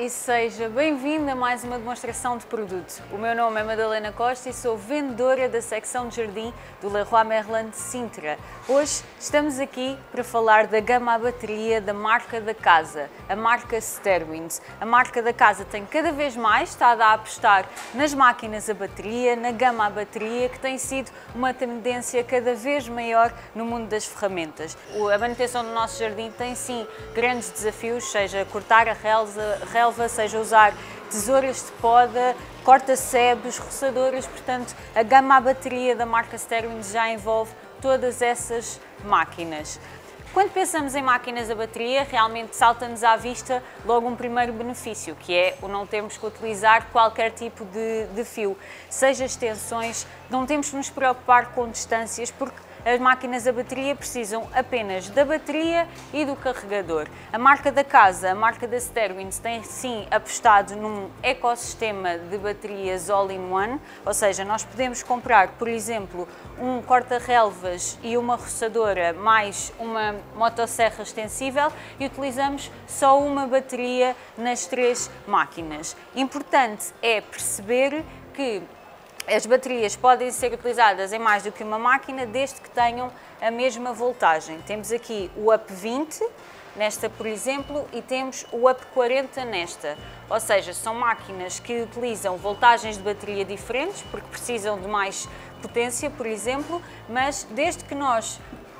e seja bem-vindo a mais uma demonstração de produto. O meu nome é Madalena Costa e sou vendedora da secção de jardim do Leroy Merlin de Sintra. Hoje estamos aqui para falar da gama à bateria da marca da casa, a marca Sterwins. A marca da casa tem cada vez mais estado a apostar nas máquinas a bateria, na gama à bateria, que tem sido uma tendência cada vez maior no mundo das ferramentas. A manutenção do nosso jardim tem sim grandes desafios, seja cortar a relva, seja usar tesouras de poda, corta-sebes, roçadoras, portanto a gama à bateria da marca Sterwins já envolve todas essas máquinas. Quando pensamos em máquinas a bateria, realmente salta-nos à vista logo um primeiro benefício, que é o não termos que utilizar qualquer tipo de fio, seja extensões, não temos que nos preocupar com distâncias, porque as máquinas a bateria precisam apenas da bateria e do carregador. A marca da casa, a marca da Sterwins, tem sim apostado num ecossistema de baterias all-in-one, ou seja, nós podemos comprar, por exemplo, um corta-relvas e uma roçadora mais uma motosserra extensível e utilizamos só uma bateria nas três máquinas. Importante é perceber que as baterias podem ser utilizadas em mais do que uma máquina, desde que tenham a mesma voltagem. Temos aqui o UP 20, nesta por exemplo, e temos o UP 40 nesta. Ou seja, são máquinas que utilizam voltagens de bateria diferentes, porque precisam de mais potência, por exemplo, mas desde que nós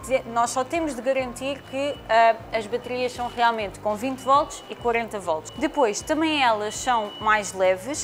só temos de garantir que as baterias são realmente com 20 volts e 40 volts. Depois, também elas são mais leves.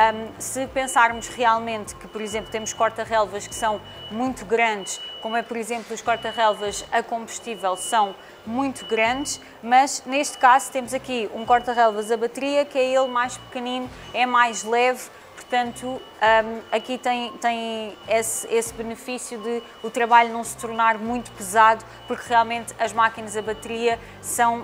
Se pensarmos realmente que, por exemplo, temos corta-relvas que são muito grandes, como é, por exemplo, os corta-relvas a combustível são muito grandes, mas neste caso temos aqui um corta-relvas a bateria que é ele mais pequenino, é mais leve. Portanto, aqui tem esse benefício de o trabalho não se tornar muito pesado, porque realmente as máquinas a bateria são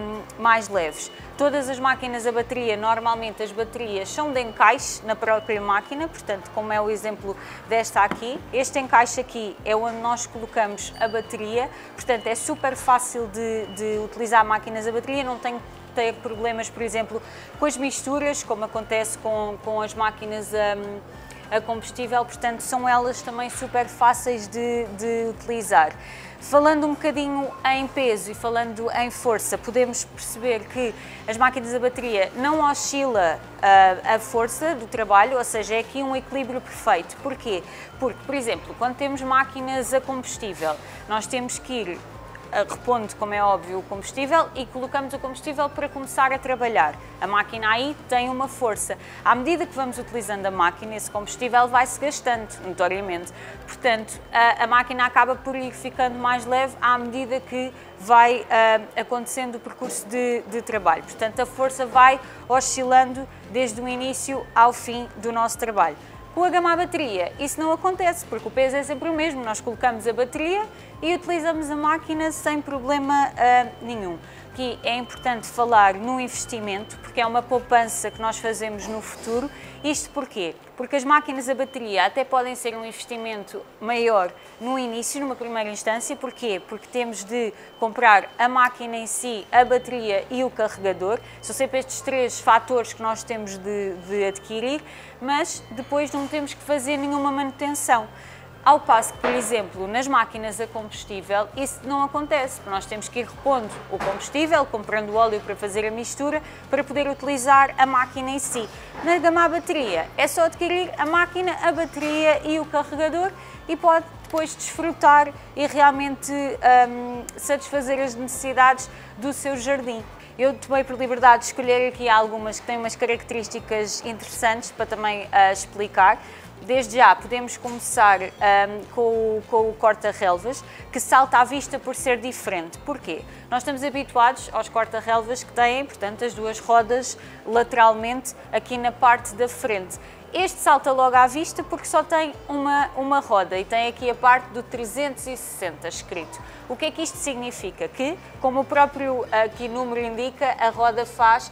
mais leves. Todas as máquinas a bateria, normalmente as baterias são de encaixe na própria máquina, portanto, como é o exemplo desta aqui. Este encaixe aqui é onde nós colocamos a bateria, portanto é super fácil de utilizar máquinas a bateria, não tem ter problemas, por exemplo, com as misturas, como acontece com as máquinas a combustível, portanto são elas também super fáceis de utilizar. Falando um bocadinho em peso e falando em força, podemos perceber que as máquinas a bateria não oscila a força do trabalho, ou seja, é aqui um equilíbrio perfeito. Porquê? Porque, por exemplo, quando temos máquinas a combustível, nós temos que ir repondo, como é óbvio, o combustível e colocamos o combustível para começar a trabalhar. A máquina aí tem uma força. À medida que vamos utilizando a máquina, esse combustível vai-se gastando, notoriamente. Portanto, a máquina acaba por ir ficando mais leve à medida que vai acontecendo o percurso de trabalho. Portanto, a força vai oscilando desde o início ao fim do nosso trabalho. Com a gama à bateria, isso não acontece, porque o peso é sempre o mesmo. Nós colocamos a bateria e utilizamos a máquina sem problema nenhum. Aqui é importante falar no investimento, porque é uma poupança que nós fazemos no futuro. Isto porquê? Porque as máquinas a bateria até podem ser um investimento maior no início, numa primeira instância. Porquê? Porque temos de comprar a máquina em si, a bateria e o carregador. São sempre estes três fatores que nós temos de adquirir, mas depois não temos que fazer nenhuma manutenção. Ao passo que, por exemplo, nas máquinas a combustível, isso não acontece, porque nós temos que ir repondo o combustível, comprando óleo para fazer a mistura, para poder utilizar a máquina em si. Na gama à bateria, é só adquirir a máquina, a bateria e o carregador e pode depois desfrutar e realmente satisfazer as necessidades do seu jardim. Eu tomei por liberdade de escolher aqui algumas que têm umas características interessantes para também explicar. Desde já podemos começar com o corta-relvas, que salta à vista por ser diferente. Porquê? Nós estamos habituados aos corta-relvas que têm, portanto, as duas rodas lateralmente aqui na parte da frente. Este salta logo à vista porque só tem uma roda e tem aqui a parte do 360 escrito. O que é que isto significa? Que, como o próprio aqui número indica, a roda faz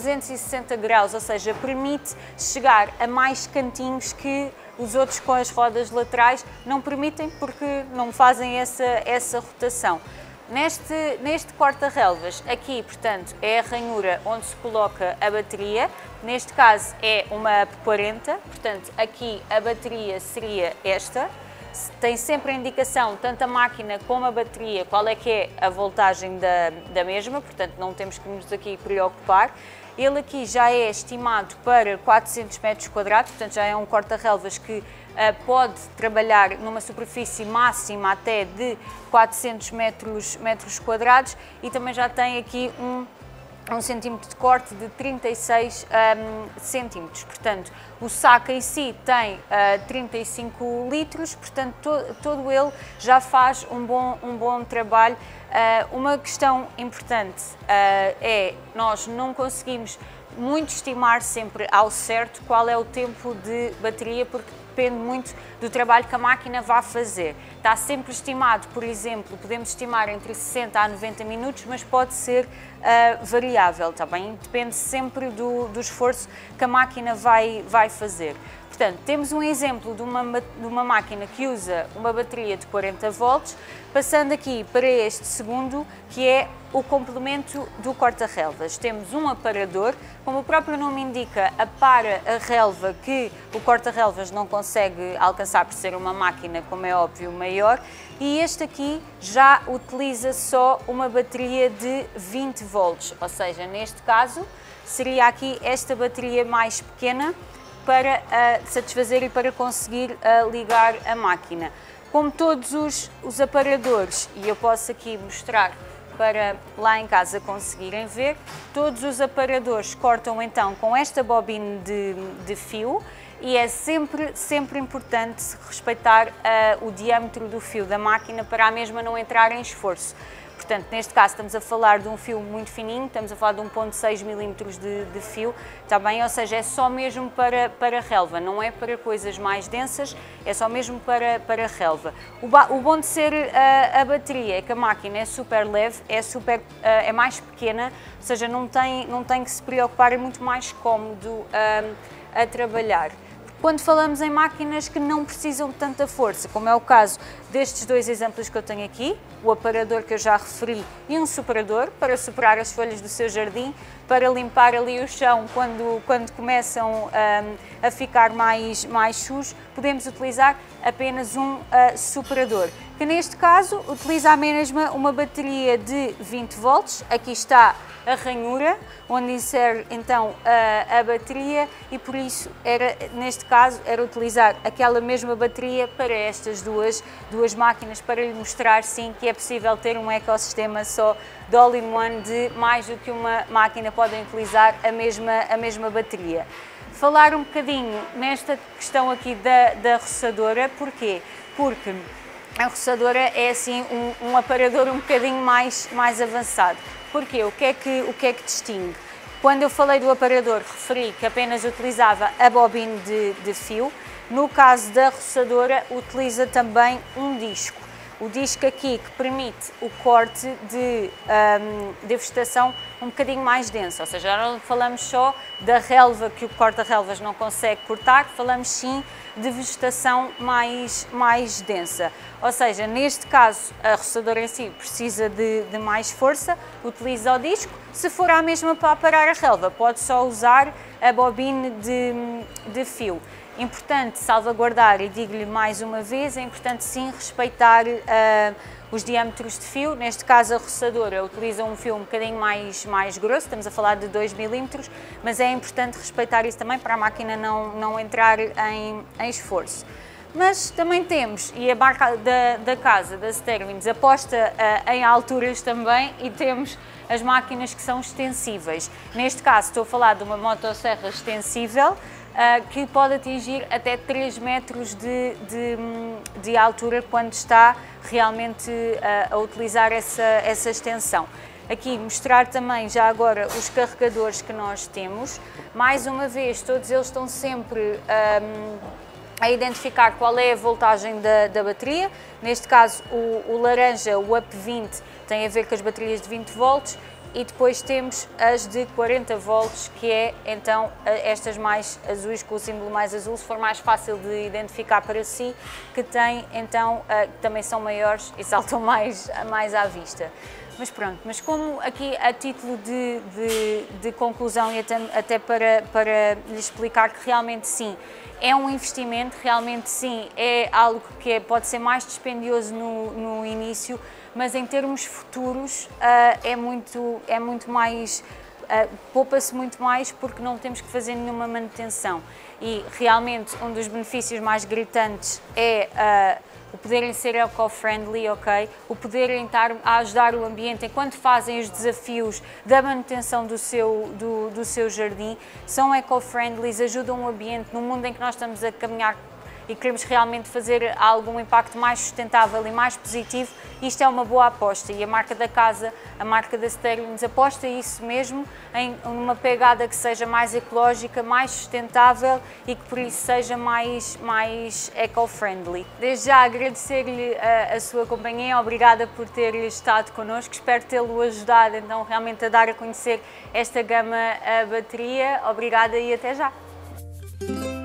360 graus, ou seja, permite chegar a mais cantinhos que os outros com as rodas laterais não permitem, porque não fazem essa rotação. Neste corta-relvas, aqui, portanto, é a ranhura onde se coloca a bateria. Neste caso é uma 40, portanto, aqui a bateria seria esta. Tem sempre a indicação, tanto a máquina como a bateria, qual é que é a voltagem da mesma, portanto, não temos que nos aqui preocupar. Ele aqui já é estimado para 400 metros quadrados, portanto, já é um corta-relvas que pode trabalhar numa superfície máxima até de 400 metros quadrados e também já tem aqui um centímetro de corte de 36 centímetros. Portanto, o saco em si tem 35 litros, portanto, todo ele já faz um bom trabalho. Uma questão importante é nós não conseguimos muito estimar sempre ao certo qual é o tempo de bateria, porque depende muito do trabalho que a máquina vai fazer. Está sempre estimado, por exemplo, podemos estimar entre 60 a 90 minutos, mas pode ser variável, está bem? Depende sempre do esforço que a máquina vai fazer. Portanto, temos um exemplo de uma máquina que usa uma bateria de 40 volts, passando aqui para este segundo, que é o complemento do corta-relvas. Temos um aparador, como o próprio nome indica, apara a relva que o corta-relvas não consegue alcançar por ser uma máquina, como é óbvio, maior, e este aqui já utiliza só uma bateria de 20 volts, ou seja, neste caso seria aqui esta bateria mais pequena para satisfazer e para conseguir ligar a máquina. Como todos os aparadores, e eu posso aqui mostrar para lá em casa conseguirem ver, todos os aparadores cortam então com esta bobina de fio e é sempre importante respeitar o diâmetro do fio da máquina para a mesma não entrar em esforço. Portanto, neste caso estamos a falar de um fio muito fininho, estamos a falar de 1,6 milímetros de fio, está bem? Ou seja, é só mesmo para relva, não é para coisas mais densas, é só mesmo para relva. O bom de ser a bateria é que a máquina é super leve, é mais pequena, ou seja, não tem que se preocupar, é muito mais cómodo a trabalhar. Quando falamos em máquinas que não precisam de tanta força, como é o caso destes dois exemplos que eu tenho aqui, o aparador que eu já referi e um superador para superar as folhas do seu jardim, para limpar ali o chão quando começam a ficar mais sujos, podemos utilizar apenas um superador, que neste caso utiliza a mesma uma bateria de 20 volts, aqui está a ranhura, onde insere então a bateria e por isso neste caso era utilizar aquela mesma bateria para estas duas máquinas, para lhe mostrar sim que é possível ter um ecossistema só de all-in-one, de mais do que uma máquina podem utilizar a mesma bateria. Falar um bocadinho nesta questão aqui da roçadora, porquê? Porque a roçadora é assim um aparador um bocadinho mais avançado. Porquê? O que é que distingue? Quando eu falei do aparador, referi que apenas utilizava a bobina de fio. No caso da roçadora, utiliza também um disco. O disco aqui que permite o corte de vegetação um bocadinho mais densa, ou seja, não falamos só da relva que o corta-relvas não consegue cortar, falamos sim de vegetação mais densa. Ou seja, neste caso a roçadora em si precisa de mais força, utiliza o disco. Se for a mesma para aparar a relva, pode só usar a bobina de fio. Importante salvaguardar, e digo-lhe mais uma vez, é importante sim respeitar os diâmetros de fio. Neste caso a roçadora utiliza um fio um bocadinho mais grosso, estamos a falar de 2 milímetros, mas é importante respeitar isso também para a máquina não entrar em esforço. Mas também temos, e a marca da casa, da Sterwins, aposta em alturas também, e temos as máquinas que são extensíveis. Neste caso estou a falar de uma motosserra extensível, que pode atingir até 3 metros de altura quando está realmente a utilizar essa extensão. Aqui mostrar também já agora os carregadores que nós temos. Mais uma vez, todos eles estão sempre a identificar qual é a voltagem da bateria. Neste caso o laranja, o UP20, tem a ver com as baterias de 20 volts. e depois temos as de 40 volts, que é então estas mais azuis, com o símbolo mais azul, se for mais fácil de identificar para si, que tem então, também são maiores e saltam mais à vista. Mas pronto, mas como aqui a título de conclusão e até para lhe explicar que realmente sim, é um investimento, realmente sim, é algo que pode ser mais dispendioso no início, mas em termos futuros é muito mais, poupa-se muito mais porque não temos que fazer nenhuma manutenção. E realmente um dos benefícios mais gritantes é o poderem ser eco-friendly, ok? O poderem estar a ajudar o ambiente enquanto fazem os desafios da manutenção do seu jardim, são eco-friendly, ajudam o ambiente no mundo em que nós estamos a caminhar e queremos realmente fazer algum impacto mais sustentável e mais positivo. Isto é uma boa aposta e a marca da casa, a marca da Sterling, aposta isso mesmo, em uma pegada que seja mais ecológica, mais sustentável e que por isso seja mais eco-friendly. Desde já agradecer-lhe a sua companhia, obrigada por ter estado connosco, espero tê-lo ajudado então realmente a dar a conhecer esta gama a bateria. Obrigada e até já!